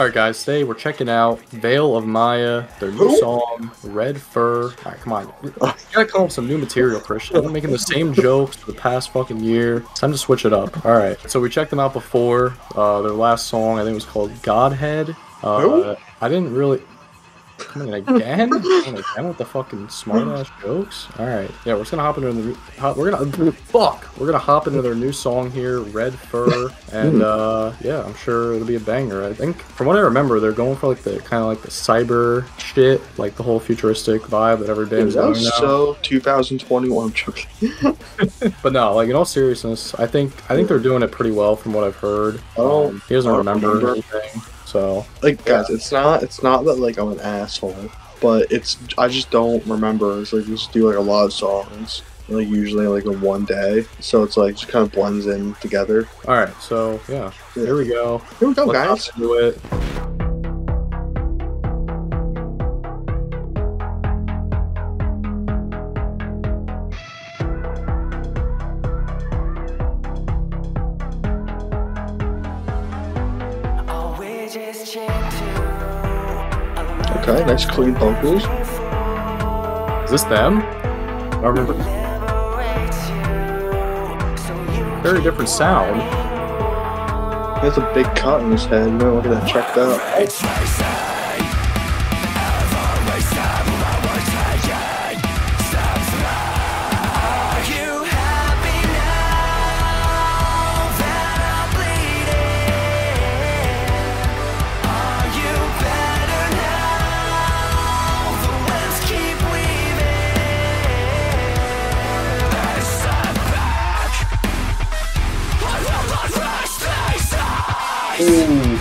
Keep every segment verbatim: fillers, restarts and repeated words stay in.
Alright guys, today we're checking out Veil of Maya, their new Who? song, Red Fur. Alright, come on. You gotta come up with some new material, Christian. I've been making the same jokes for the past fucking year. It's time to switch it up. Alright, so we checked them out before. Uh, their last song, I think it was called Godhead. Uh, Who? I didn't really... Coming again? Coming again with the fucking smart-ass jokes? Alright, yeah, we're just gonna hop into the... Hop, we're gonna... Fuck! We're gonna hop into their new song here, Red Fur, and uh, yeah, I'm sure it'll be a banger. I think, from what I remember, they're going for like the kind of like the cyber shit, like the whole futuristic vibe that every band's That doing was now. so twenty twenty-one. I'm joking. But no, like in all seriousness, I think I think they're doing it pretty well from what I've heard. Oh, Um, he doesn't I don't remember, remember. anything, so Like, guys, it's not it's not that like I'm an asshole, but it's I just don't remember. It's like we just do like a lot of songs, like usually like in one day, so it's like just kind of blends in together. all right, so yeah, Yeah. here we go. Here we go, Let's guys. hop into it. Okay, nice clean vocals. Is this them? I don't remember. Very different sound. He has a big cut in his head. You might want to get that checked out. Ooh.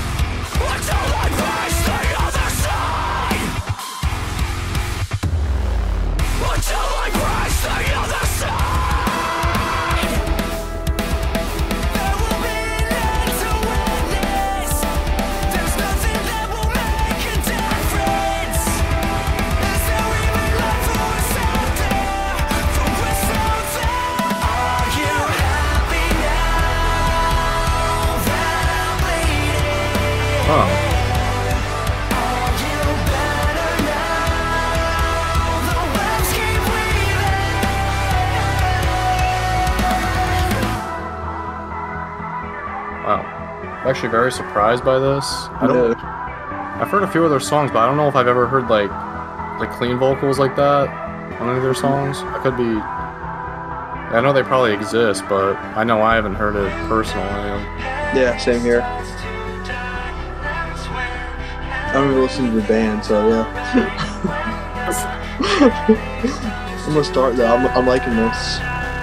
Huh. Wow. I'm actually very surprised by this. I don't. I've heard a few of their songs, but I don't know if I've ever heard like like clean vocals like that on any of their songs. I could be. I know they probably exist, but I know I haven't heard it personally. Yeah, same here. I don't even listen to the band, so yeah. I'm gonna start though. I'm, I'm liking this.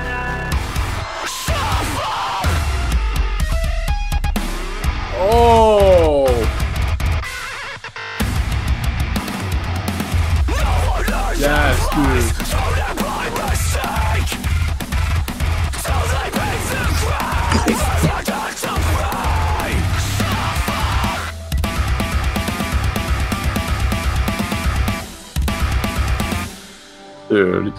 Oh! Yes, dude. Dude.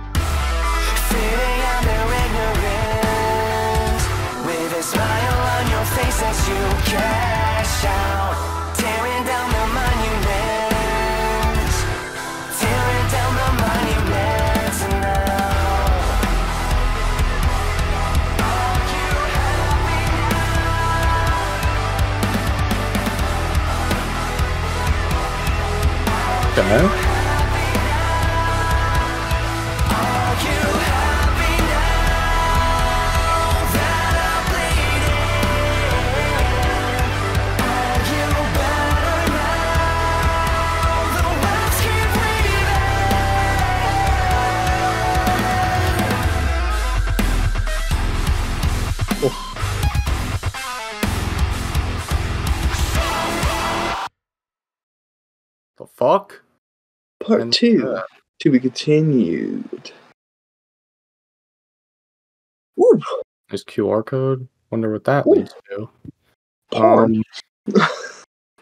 Okay. The fuck? Part And, two. uh, To be continued. Woo! Nice Q R code. Wonder what that Ooh. leads to. Porn. Um,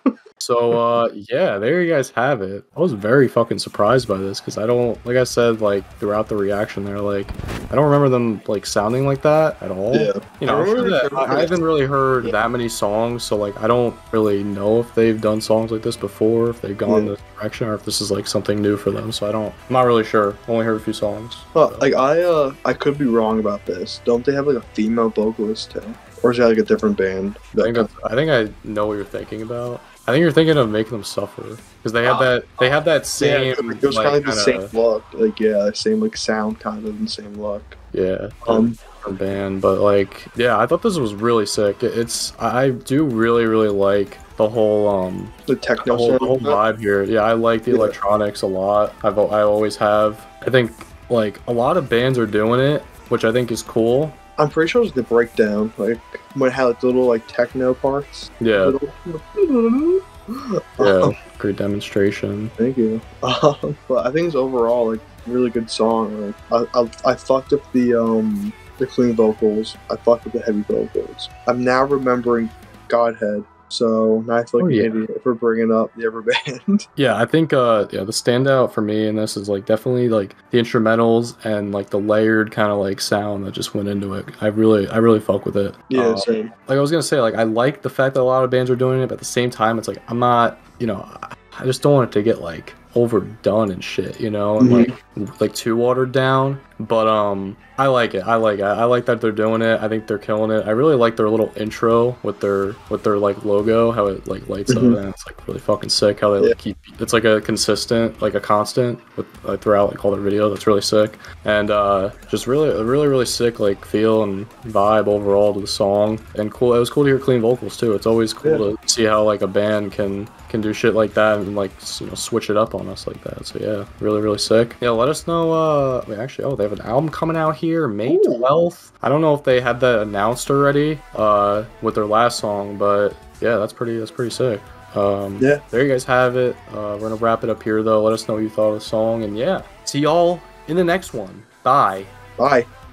So, uh, yeah, there you guys have it. I was very fucking surprised by this because I don't, like I said, like throughout the reaction there, like I don't remember them like sounding like that at all. Yeah. You know, I I'm sure remember that they- I, I haven't really heard Yeah. that many songs, so like I don't really know if they've done songs like this before, if they've gone Yeah. this direction, or if this is like something new for them. So I don't, I'm not really sure. Only heard a few songs. Well, so. like I uh I could be wrong about this. Don't they have like a female vocalist too? Or is that like a different band? I think that's, I think I know what you're thinking about. I think you're thinking of Making Them Suffer because they have that they have that same yeah, it was like, kind of the kinda- same look. Like yeah, same like sound kind of and same look. yeah Um different band, but like yeah, I thought this was really sick. It's I do really really like the whole um the techno the whole, the whole sound. vibe here. Yeah, I like the Yeah. electronics a lot. I've I always have. I think like a lot of bands are doing it, which I think is cool. I'm pretty sure it's the breakdown, like when it had like, the little like techno parts. Yeah, Little- yeah, Um, great demonstration. thank you. Um, but I think it's overall like really good song. Like I, I, I fucked up the um the clean vocals. I fucked up the heavy vocals. I'm now remembering Godhead. So now I feel like Oh, an yeah. idiot for bringing up the Ever Band. Yeah, I think uh yeah, the standout for me in this is like definitely like the instrumentals and like the layered kind of like sound that just went into it. I really I really fuck with it. yeah, Um, same. like I was gonna say, like I like the fact that a lot of bands are doing it, but at the same time it's like I'm not, you know, I- I just don't want it to get like overdone and shit, you know, and like like too watered down. But um I like it. I like it. I like that they're doing it. I think they're killing it. I really like their little intro with their with their like logo, how it like lights Mhm. up, and it's like really fucking sick. How they Yeah. like, keep it's like a consistent, like a constant with like, throughout like all their videos. That's really sick, and uh, just really a really really sick like feel and vibe overall to the song. And cool. It was cool to hear clean vocals too. It's always cool Yeah. to see how like a band can can do shit like that and like s- you know switch it up on us like that. So yeah, really really sick. Yeah, let us know. Uh, wait, actually, oh, they have an album coming out here May Ooh. twelfth. I don't know if they had that announced already uh, with their last song, but yeah, that's pretty that's pretty sick. Um, Yeah. there you guys have it. Uh, we're gonna wrap it up here though. Let us know what you thought of the song, and yeah, see y'all in the next one. Bye. Bye.